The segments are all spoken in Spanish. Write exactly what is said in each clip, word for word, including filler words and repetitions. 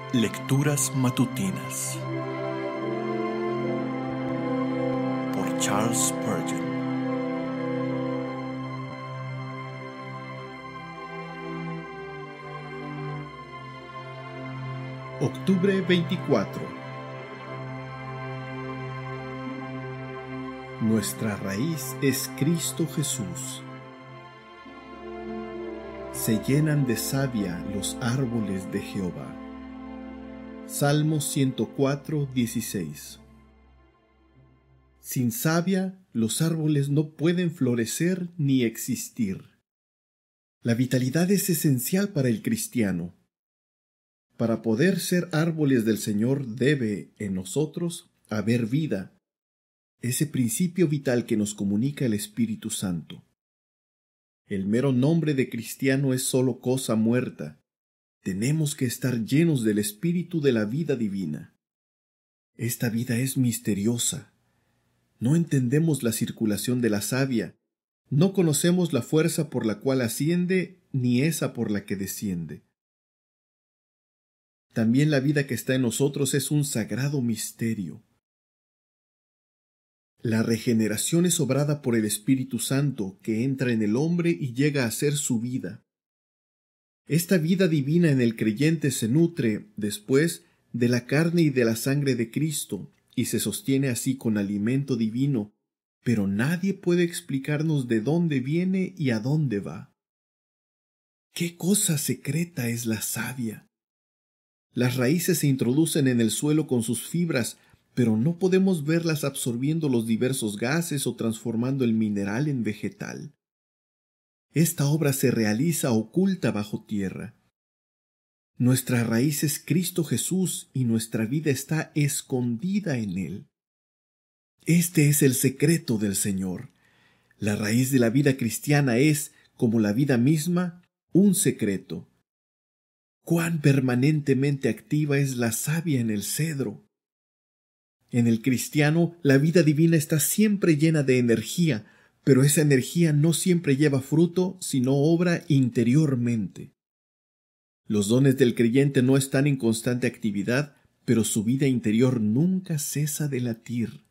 Lecturas matutinas por Charles Spurgeon. Octubre veinticuatro. Nuestra raíz es Cristo Jesús. Se llenan de savia los árboles de Jehová. Salmo ciento cuatro, dieciséis. Sin savia, los árboles no pueden florecer ni existir. La vitalidad es esencial para el cristiano. Para poder ser árboles del Señor debe, en nosotros, haber vida, ese principio vital que nos comunica el Espíritu Santo. El mero nombre de cristiano es sólo cosa muerta. Tenemos que estar llenos del espíritu de la vida divina. Esta vida es misteriosa. No entendemos la circulación de la savia, no conocemos la fuerza por la cual asciende ni esa por la que desciende. También la vida que está en nosotros es un sagrado misterio. La regeneración es obrada por el Espíritu Santo que entra en el hombre y llega a ser su vida. Esta vida divina en el creyente se nutre, después, de la carne y de la sangre de Cristo, y se sostiene así con alimento divino, pero nadie puede explicarnos de dónde viene y a dónde va. ¡Qué cosa secreta es la savia! Las raíces se introducen en el suelo con sus fibras, pero no podemos verlas absorbiendo los diversos gases o transformando el mineral en vegetal. Esta obra se realiza oculta bajo tierra. Nuestra raíz es Cristo Jesús y nuestra vida está escondida en Él. Este es el secreto del Señor. La raíz de la vida cristiana es, como la vida misma, un secreto. Cuán permanentemente activa es la savia en el cedro. En el cristiano, la vida divina está siempre llena de energía, pero esa energía no siempre lleva fruto, sino obra interiormente. Los dones del creyente no están en constante actividad, pero su vida interior nunca cesa de latir.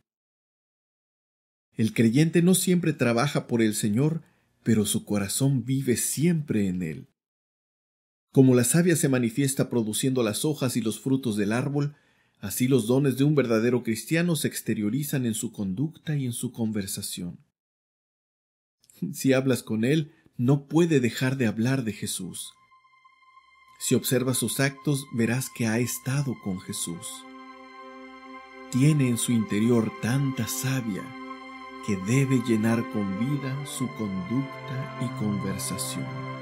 El creyente no siempre trabaja por el Señor, pero su corazón vive siempre en Él. Como la savia se manifiesta produciendo las hojas y los frutos del árbol, así los dones de un verdadero cristiano se exteriorizan en su conducta y en su conversación. Si hablas con él, no puede dejar de hablar de Jesús. Si observas sus actos, verás que ha estado con Jesús. Tiene en su interior tanta savia que debe llenar con vida su conducta y conversación.